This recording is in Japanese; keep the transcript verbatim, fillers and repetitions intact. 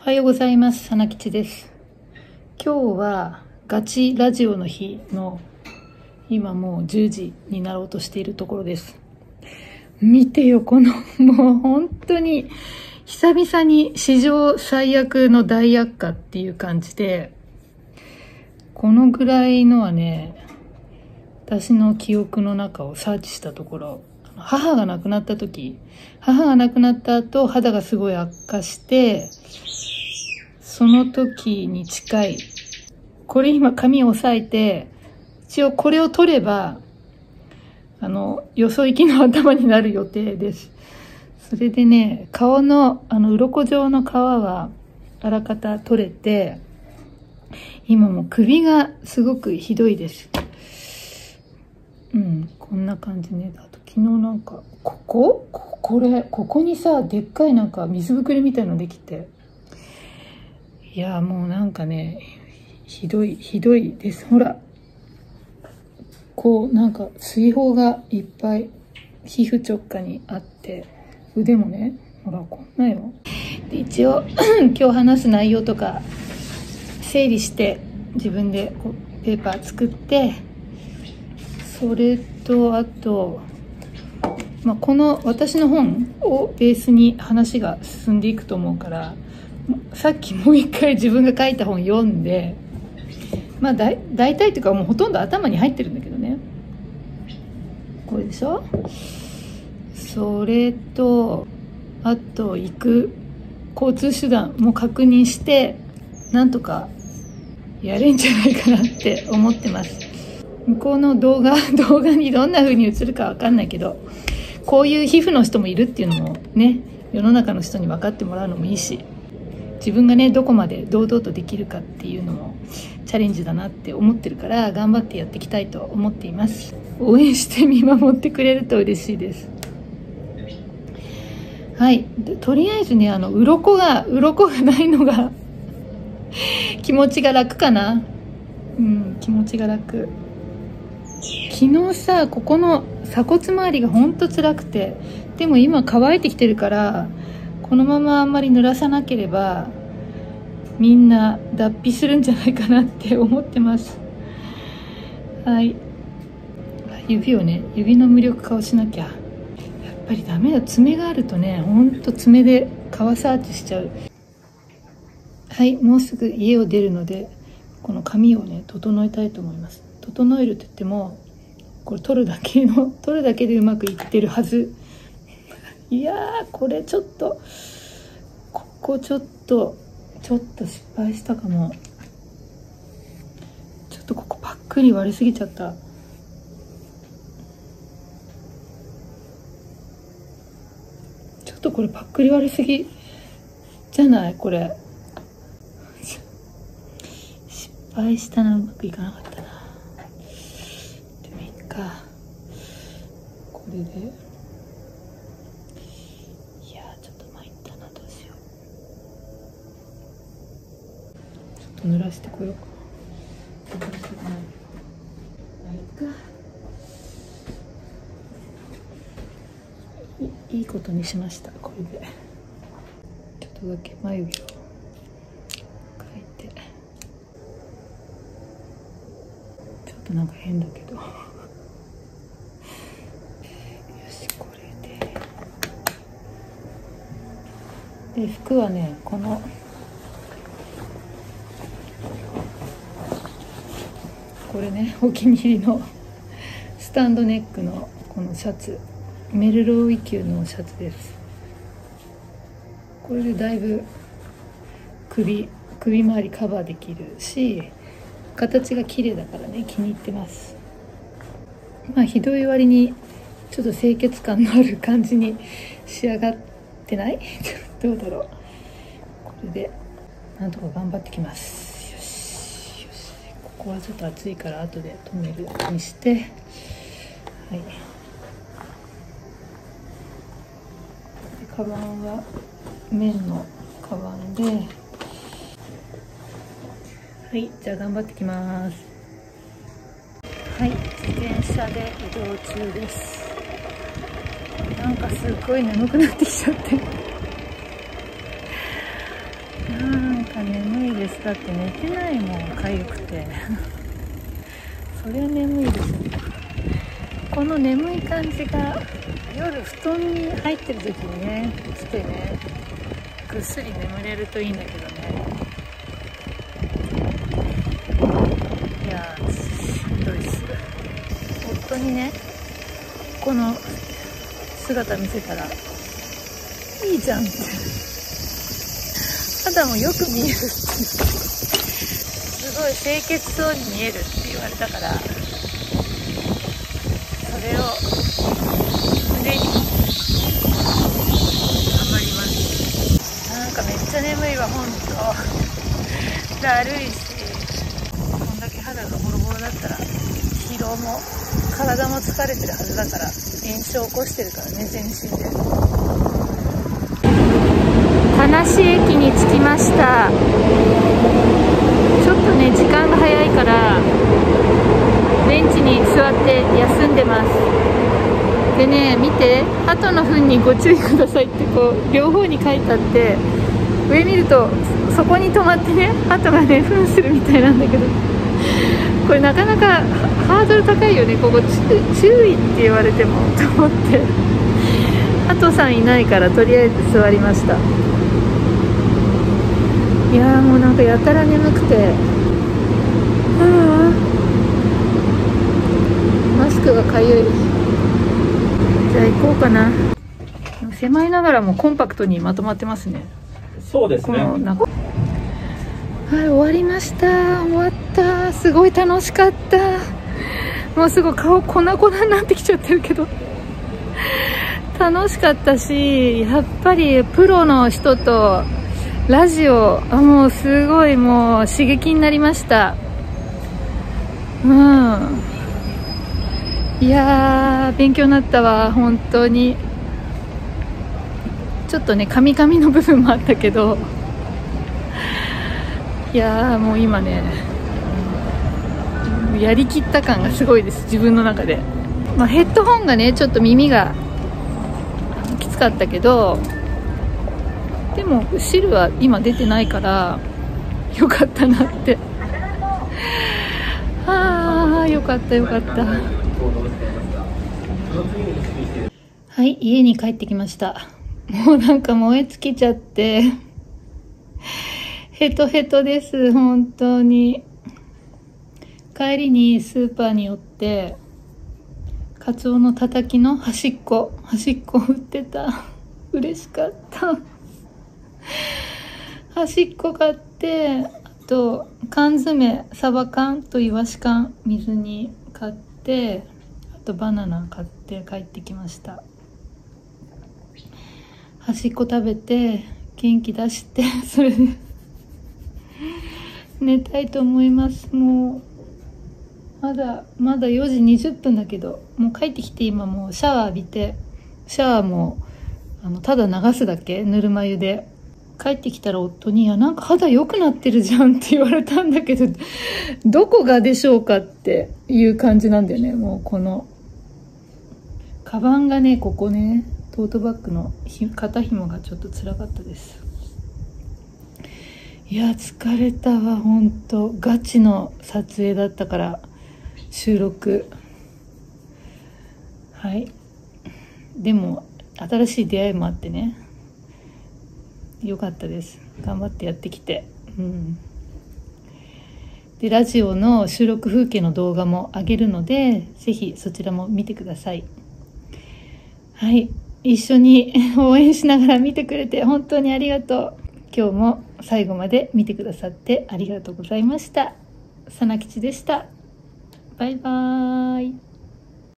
おはようございます。花吉です。今日はガチラジオの日の今もうじゅうじになろうとしているところです。見てよ、このもう本当に久々に史上最悪の大悪化っていう感じで、このぐらいのはね、私の記憶の中をサーチしたところ、母が亡くなった時、母が亡くなった後、肌がすごい悪化して、その時に近い、これ今髪を押さえて、一応これを取れば、あの、よそ行きの頭になる予定です。それでね、顔の、あの、鱗状の皮は、あらかた取れて、今もう首がすごくひどいです。うん、こんな感じね。あと昨日なんか、ここここれ、ここにさ、でっかいなんか水ぶくれみたいのできて。いや、もうなんかね、ひどい、ひどいです。ほら。こう、なんか水泡がいっぱい皮膚直下にあって、腕もね、ほら、こんなよ。で一応、今日話す内容とか、整理して、自分でこうペーパー作って、それと、あと、まあ、この私の本をベースに話が進んでいくと思うから、さっきもう一回自分が書いた本読んで、まあだい大体というかもうほとんど頭に入ってるんだけどね。これでしょ？それと、あと行く交通手段も確認して、なんとかやれんじゃないかなって思ってます。向こうの動画、動画にどんな風に映るかわかんないけど、こういう皮膚の人もいるっていうのもね、世の中の人に分かってもらうのもいいし、自分がね、どこまで堂々とできるかっていうのもチャレンジだなって思ってるから、頑張ってやっていきたいと思っています。応援して見守ってくれると嬉しいです。はい。とりあえずね、あの、鱗が、鱗がないのが気持ちが楽かな。うん、気持ちが楽。昨日さ、ここの鎖骨周りがほんと辛くて、でも今乾いてきてるから、このままあんまり濡らさなければみんな脱皮するんじゃないかなって思ってます。はい。指をね、指の無力化をしなきゃ。やっぱりダメだ。爪があるとね、ほんと爪で皮サーチしちゃう。はい、もうすぐ家を出るので、この髪をね、整えたいと思います。整えるって言っても、これ取るだけの、取るだけでうまくいってるはず。いやー、これちょっと、ここちょっと、ちょっと失敗したかも。ちょっとここパックリ割れすぎちゃった。ちょっとこれパックリ割れすぎじゃないこれ。失敗したな、うまくいかなかったな。でもいいか。これで。濡らしてこようか。いいいことにしました。これでちょっとだけ眉毛を描いて、ちょっとなんか変だけどよし、これで。で服はね、このこれね、お気に入りのスタンドネックのこのシャツ、メルローイ級のシャツです。これでだいぶ首首周りカバーできるし、形が綺麗だからね、気に入ってます。まあひどい割にちょっと清潔感のある感じに仕上がってないどうだろう。これでなんとか頑張ってきます。ここはちょっと暑いから後で留めるようにして、はい。でカバンは綿のカバンで、はい、じゃあ頑張ってきます。はい、自転車で移動中です。なんかすっごい眠くなってきちゃって。 だって寝てないもん、かゆくてそれは眠いですね。この眠い感じが夜布団に入ってる時にね来てね、ぐっすり眠れるといいんだけどね。いやーしんどいっす。夫にねこの姿見せたら、いいじゃんって肌もよく見えるってすごい清潔そうに見えるって言われたから、それを胸に頑張ります。なんかめっちゃ眠いわ、ほんとだるいし、こんだけ肌がボロボロだったら疲労も体も疲れてるはずだから、炎症起こしてるからね、全身で。田無駅に着きました。ちょっとね時間が早いからベンチに座って休んでます。でね、見て、鳩の糞にご注意くださいってこう両方に書いてあって、上見るとそこに止まってね鳩がね糞するみたいなんだけど、これなかなかハードル高いよね。ここ注意って言われてもと思って鳩さんいないからとりあえず座りました。いやーもうなんかやたら眠くて、あマスクがかゆい。じゃあ行こうかな。狭いながらもコンパクトにまとまってますね。 そうですね。 このなんかはい、終わりました。終わった。すごい楽しかった。もうすぐ顔粉々になってきちゃってるけど楽しかったし、やっぱりプロの人とラジオ、あ、もうすごいもう刺激になりました。うん。いやー、勉強になったわ、本当に。ちょっとね、カミカミの部分もあったけど、いやー、もう今ね、やりきった感がすごいです、自分の中で。まあ、ヘッドホンがね、ちょっと耳がきつかったけど、でも汁は今出てないからよかったなって。ああ、よかったよかった。はい、家に帰ってきました。もうなんか燃え尽きちゃってヘトヘトです、本当に。帰りにスーパーに寄ってカツオのたたきの端っこ端っこ売ってた。嬉しかった端っこ買って、あと缶詰、サバ缶とイワシ缶水に買って、あとバナナ買って帰ってきました。端っこ食べて元気出してそれで寝たいと思います。もうまだまだよじにじゅっぷんだけど、もう帰ってきて今もうシャワー浴びて、シャワーもあのただ流すだけ、ぬるま湯で。帰ってきたら夫に、いやなんか肌良くなってるじゃんって言われたんだけど、どこがでしょうかっていう感じなんだよね。もうこのカバンがね、ここね、トートバッグの肩紐がちょっと辛かったです。いや疲れたわ、ほんと。ガチの撮影だったから、収録。はい、でも新しい出会いもあってね、よかったです。頑張ってやってきて。うん。で、ラジオの収録風景の動画も上げるので、ぜひそちらも見てください。はい。一緒に応援しながら見てくれて本当にありがとう。今日も最後まで見てくださってありがとうございました。さなきちでした。バイバーイ。